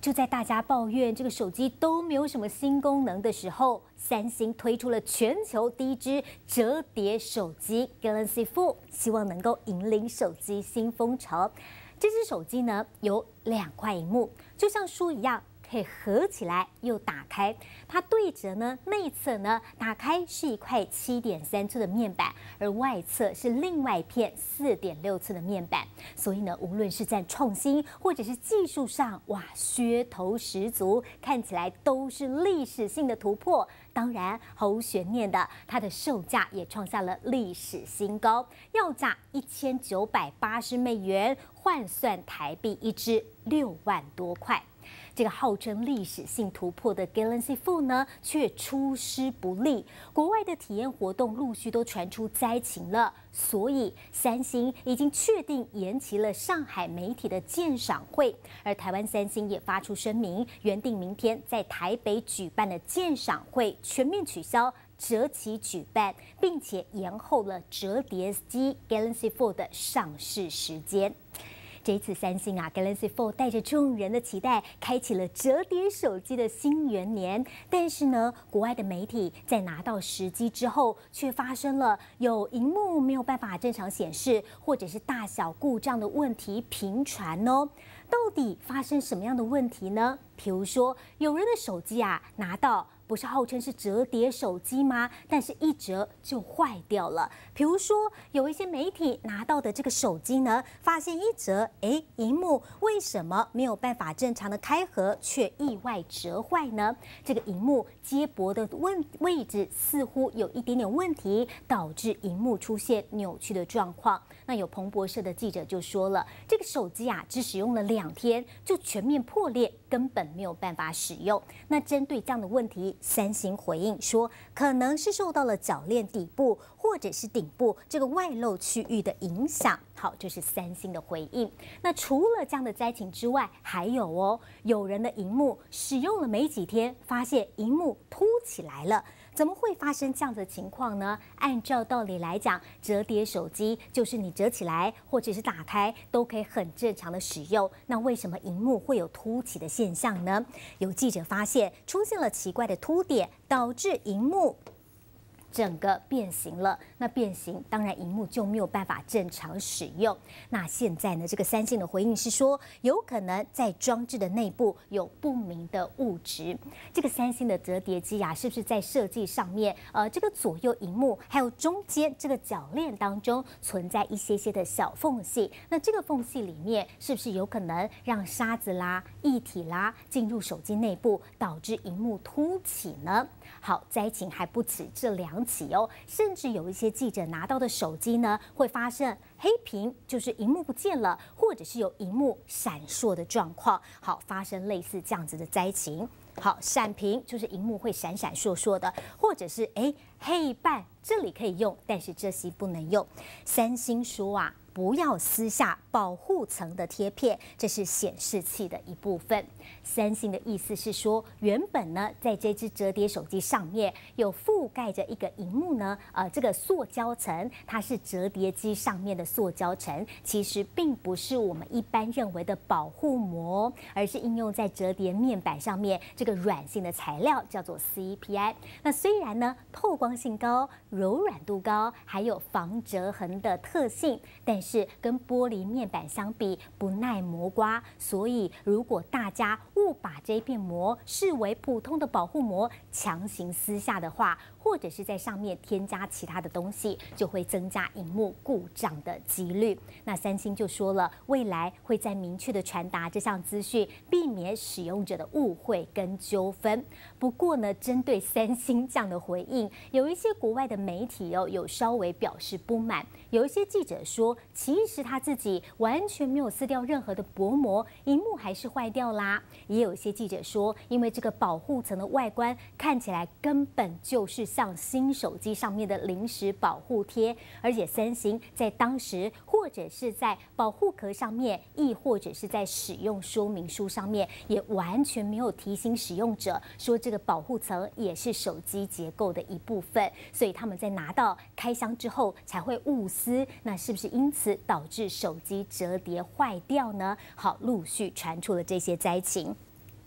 就在大家抱怨这个手机都没有什么新功能的时候，三星推出了全球第一支折叠手机 Galaxy Fold， 希望能够引领手机新风潮。这只手机呢有2块萤幕，就像书一样。可以合起来又打开，它对折呢，内侧呢打开是一块7.3寸的面板，而外侧是另外一片4.6寸的面板。所以呢，无论是在创新或者是技术上，哇，噱头十足，看起来都是历史性的突破。当然，毫无悬念的，它的售价也创下了历史新高，要价$1980，换算台币一支6万多块。这个号称历史性突破的 Galaxy Fold 呢，却出师不利。国外的体验活动陆续都传出灾情了，所以三星已经确定延期了上海媒体的鉴赏会。而台湾三星也发出声明，原定明天在台北举办的鉴赏会全面取消，择期举办，并且延后了折叠机 Galaxy Fold 的上市时间。这一次，三星Galaxy Fold 带着众人的期待，开启了折叠手机的新元年。但是呢，国外的媒体在拿到时机之后，却发生了有萤幕没有办法正常显示，或者是大小故障的问题频传哦。到底发生什么样的问题呢？比如说，有人的手机拿到。不是号称是折叠手机吗？但是一折就坏掉了。比如说，有一些媒体拿到的这个手机呢，发现一折，萤幕为什么没有办法正常的开合，却意外折坏呢？这个萤幕接驳的位置似乎有一点点问题，导致萤幕出现扭曲的状况。那有彭博社的记者就说了，这个手机只使用了2天就全面破裂，根本没有办法使用。那针对这样的问题，三星回应说，可能是受到了铰链底部或者是顶部这个外露区域的影响。好，这是三星的回应。那除了这样的灾情之外，还有有人的萤幕使用了没几天，发现萤幕凸起来了。怎么会发生这样的情况呢？按照道理来讲，折叠手机就是你折起来或者是打开都可以很正常的使用。那为什么萤幕会有凸起的现象呢？有记者发现出现了奇怪的凸点，导致萤幕整个变形了，那变形当然萤幕就没有办法正常使用。那现在呢，这个三星的回应是说，有可能在装置的内部有不明的物质。这个三星的折叠机是不是在设计上面，这个左右萤幕还有中间这个铰链当中存在一些的小缝隙？那这个缝隙里面是不是有可能让沙子啦、液体啦进入手机内部，导致萤幕凸起呢？好，灾情还不止这2起哦，甚至有一些记者拿到的手机呢，会发生黑屏，就是萤幕不见了，或者是有萤幕闪烁的状况。好，发生类似这样子的灾情。好，闪屏就是萤幕会闪闪烁烁的，或者是黑半这里可以用，但是这些不能用。三星说不要撕下保护层的贴片，这是显示器的一部分。三星的意思是说，原本呢，在这只折叠手机上面有覆盖着一个萤幕呢，这个塑胶层，它是折叠机上面的塑胶层，其实并不是我们一般认为的保护膜，而是应用在折叠面板上面这个软性的材料，叫做 CPI。那虽然呢，透光性高、柔软度高，还有防折痕的特性，但是跟玻璃面板相比不耐磨刮，所以如果大家误把这片膜视为普通的保护膜，强行撕下的话，或者是在上面添加其他的东西，就会增加萤幕故障的几率。那三星就说了，未来会再明确的传达这项资讯，避免使用者的误会跟纠纷。不过呢，针对三星这样的回应，有一些国外的媒体有稍微表示不满。有一些记者说，其实他自己完全没有撕掉任何的薄膜，萤幕还是坏掉啦。也有一些记者说，因为这个保护层的外观看起来根本就是像新手机上面的临时保护贴，而且三星在当时或者是在保护壳上面，亦或者是在使用说明书上面，也完全没有提醒使用者说这个保护层也是手机结构的一部分，所以他们在拿到开箱之后才会误撕，那是不是因此导致手机折叠坏掉呢？好，陆续传出了这些灾情。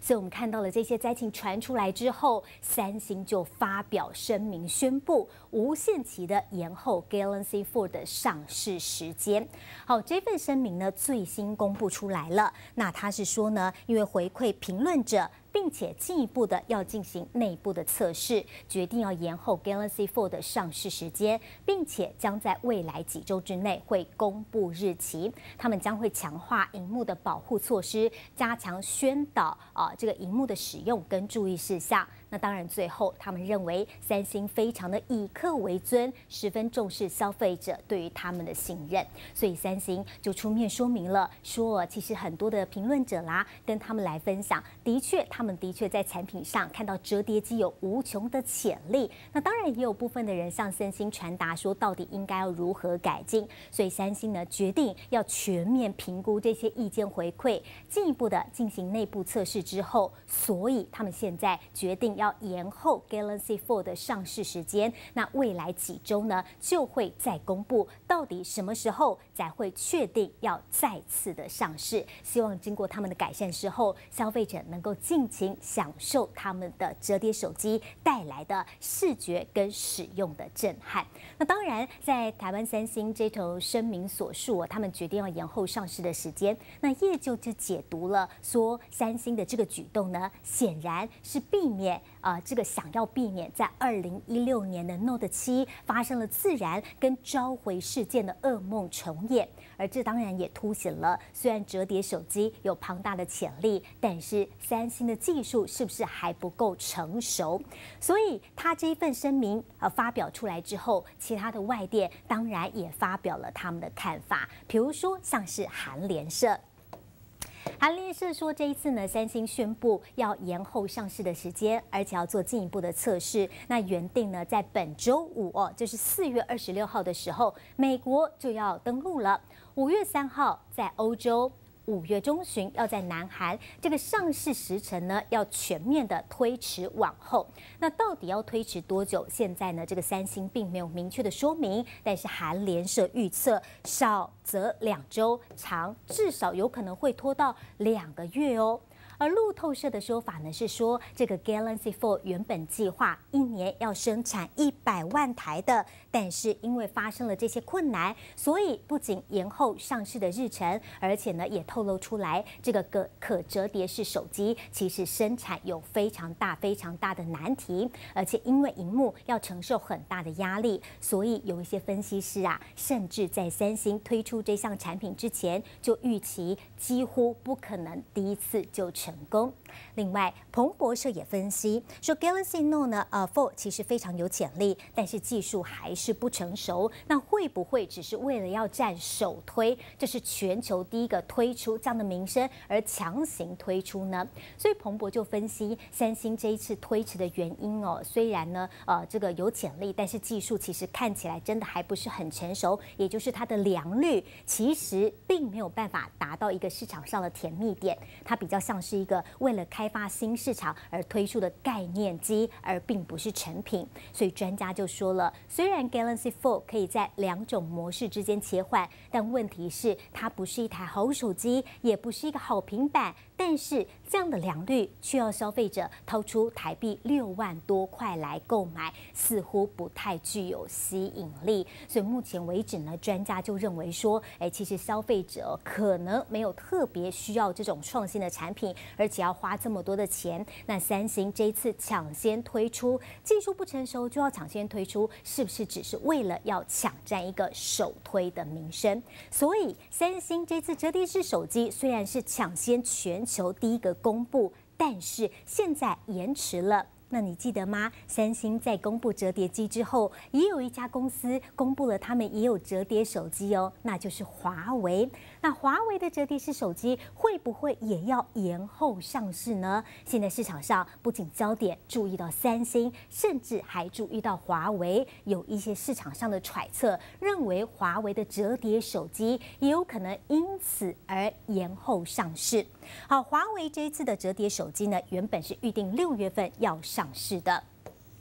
所以我们看到了这些灾情传出来之后，三星就发表声明宣布无限期的延后 Galaxy Fold 的上市时间。好，这份声明呢最新公布出来了。那他是说呢，因为回馈评论者，并且进一步的要进行内部的测试，决定要延后 Galaxy Fold 的上市时间，并且将在未来几周之内会公布日期。他们将会强化荧幕的保护措施，加强宣导这个荧幕的使用跟注意事项。那当然，最后他们认为三星非常的以客为尊，十分重视消费者对于他们的信任，所以三星就出面说明了，说其实很多的评论者啦，跟他们来分享，他们的确在产品上看到折叠机有无穷的潜力。那当然也有部分的人向三星传达说，到底应该要如何改进。所以三星呢决定要全面评估这些意见回馈，进一步的进行内部测试之后，所以他们现在决定要延后 Galaxy Fold 的上市时间。那未来几周呢就会再公布到底什么时候才会确定要再次的上市。希望经过他们的改善之后，消费者能够尽情享受他们的折叠手机带来的视觉跟使用的震撼。那当然，在台湾三星这头声明所述，他们决定要延后上市的时间，那业就解读了说，三星的这个举动呢，显然是避免想要避免在2016年的 Note 7发生了自燃跟召回事件的噩梦重演。而这当然也凸显了，虽然折叠手机有庞大的潜力，但是三星的技术是不是还不够成熟？所以他这一份声明发表出来之后，其他的外电当然也发表了他们的看法，比如说像是韩联社。韩联社说，这一次呢，三星宣布要延后上市的时间，而且要做进一步的测试。那原定呢，在本周五就是4月26号的时候，美国就要登陆了。5月3号在欧洲。5月中旬要在南韩，这个上市时程呢要全面的推迟往后。那到底要推迟多久？现在呢，这个三星并没有明确的说明，但是韩联社预测少则2周，长至少有可能会拖到2个月哦。而路透社的说法呢是说，这个 Galaxy Fold 原本计划1年要生产100万台的，但是因为发生了这些困难，所以不仅延后上市的日程，而且呢也透露出来，这个可折叠式手机其实生产有非常大的难题，而且因为萤幕要承受很大的压力，所以有一些分析师甚至在三星推出这项产品之前，就预期几乎不可能第一次就成功。另外，彭博社也分析说 ，Galaxy Note 呢，Fold 其实非常有潜力，但是技术还是不成熟。那会不会只是为了要占首推，这是全球第一个推出这样的名声而强行推出呢？所以彭博就分析三星这一次推迟的原因虽然呢这个有潜力，但是技术其实看起来真的还不是很成熟，也就是它的良率其实并没有办法达到一个市场上的甜蜜点，它比较像是一个为了开发新市场而推出的概念机，而并不是成品。所以专家就说了，虽然 Galaxy Fold 可以在2种模式之间切换，但问题是它不是一台好手机，也不是一个好平板，但是这样的良率却要消费者掏出台币6万多块来购买，似乎不太具有吸引力。所以目前为止呢，专家就认为说，其实消费者可能没有特别需要这种创新的产品，而且要花这么多的钱。那三星这一次抢先推出，技术不成熟就要抢先推出，是不是只是为了要抢占一个首推的名声？所以三星这次折叠式手机虽然是抢先全球第一个公布，但是现在延迟了。那你记得吗？三星在公布折叠机之后，也有一家公司公布了他们也有折叠手机哦，那就是华为。那华为的折叠式手机会不会也要延后上市呢？现在市场上不仅焦点注意到三星，甚至还注意到华为，有一些市场上的揣测认为华为的折叠手机也有可能因此而延后上市。好，华为这一次的折叠手机呢，原本是预定6月份要上市的。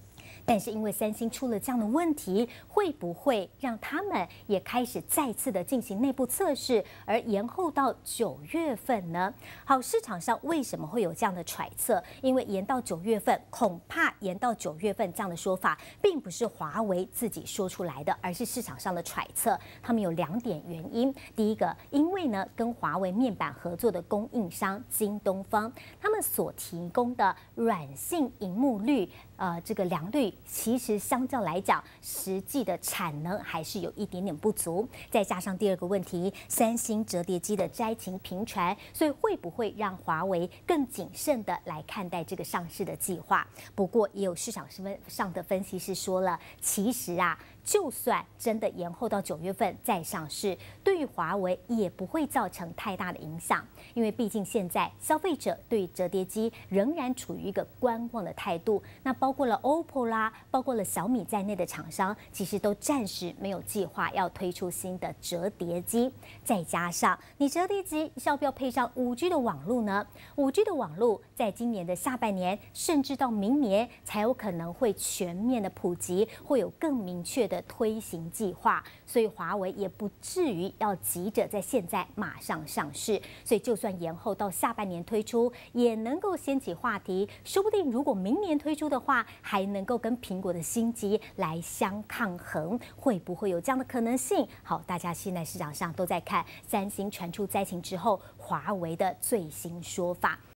但是因为三星出了这样的问题，会不会让他们也开始再次的进行内部测试，而延后到9月份呢？好，市场上为什么会有这样的揣测？因为延到9月份，恐怕延到9月份这样的说法，并不是华为自己说出来的，而是市场上的揣测。他们有2点原因。第一个，因为呢，跟华为面板合作的供应商京东方，他们所提供的软性萤幕率，这个良率，其实相较来讲，实际的产能还是有一点点不足。再加上第二个问题，三星折叠机的灾情频传，所以会不会让华为更谨慎的来看待这个上市的计划？不过也有市场上的分析师说了，其实啊，就算真的延后到9月份再上市，对于华为也不会造成太大的影响，因为毕竟现在消费者对折叠机仍然处于一个观望的态度。那包括了 OPPO 啦，包括了小米在内的厂商，其实都暂时没有计划要推出新的折叠机。再加上你折叠机要不要配上5G 的网络呢？5G 的网络在今年的下半年，甚至到明年才有可能会全面的普及，会有更明确的推行计划。所以华为也不至于要急着在现在马上上市。所以就算延后到下半年推出，也能够掀起话题。说不定如果明年推出的话，还能够跟苹果的新机来相抗衡，会不会有这样的可能性？好，大家现在市场上都在看三星传出灾情之后，华为的最新说法。